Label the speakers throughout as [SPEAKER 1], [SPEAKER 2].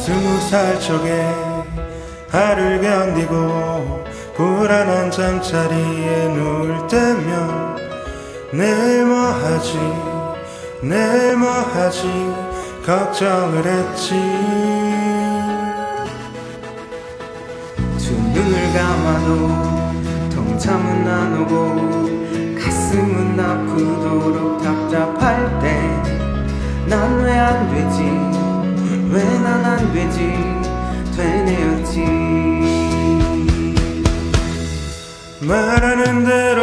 [SPEAKER 1] 20살 적에 하루를 견디고 불안한 잠자리에 누울 때면 내일 뭐 하지 걱정을 했지.
[SPEAKER 2] 두 눈을 감아도 통잠은 안 오고 가슴은 아프도록 답답할 때 난 왜 안 되지, 왜 난 안 되지 되뇌었지.
[SPEAKER 1] 말하는 대로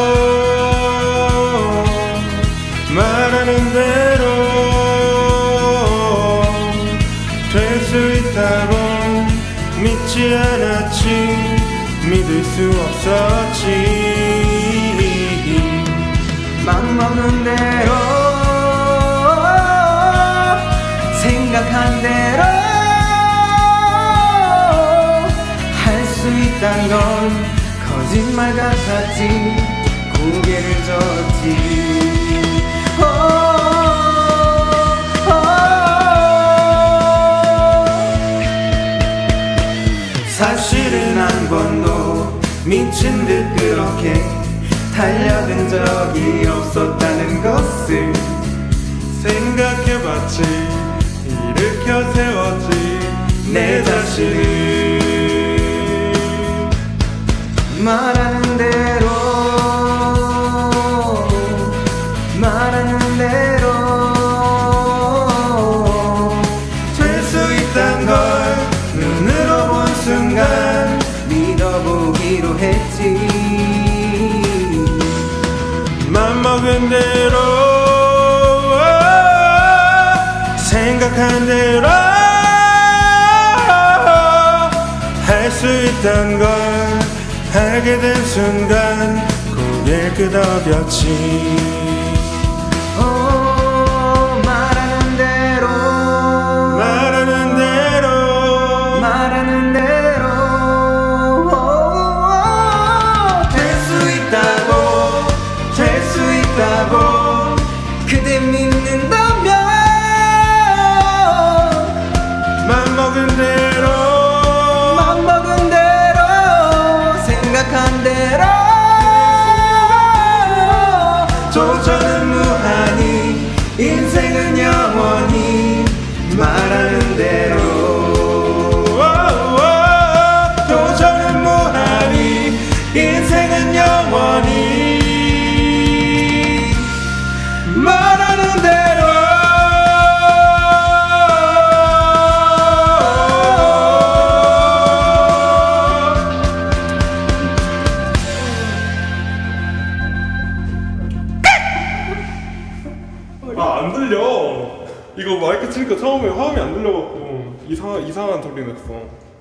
[SPEAKER 1] 될 수 있다고 믿지 않았지, 믿을 수 없었지.
[SPEAKER 2] 맘먹는 대로 생각한 대로 할 수 있단 건 거짓말 같았지, 고개를 젓지. 사실은 한 번도 미친 듯 그렇게 달려든 적이 없었다는 것을
[SPEAKER 1] 생각해봤지, 일으켜 세웠지 내 자신을.
[SPEAKER 2] 말하는 대로
[SPEAKER 1] 될 수 있단 걸 눈으로 본 순간
[SPEAKER 2] 믿어보기로 했지.
[SPEAKER 1] 맘먹은 대로 생각한 대로 할 수 있단 걸 알게 된 순간 고개를 끄덕였지.
[SPEAKER 2] 말하는 대로 될 수 있다고 그대 믿는다면
[SPEAKER 1] 맘먹은 대로
[SPEAKER 2] 생각한 대로
[SPEAKER 1] 도전은 무한히 인생은 영원히 말하는 대로 도전은 무한히 인생은 영원히 말하는 대로. 안 들려. 이거 마이크 치니까 처음에 화음이 안 들려갖고 이상한 소리 냈어.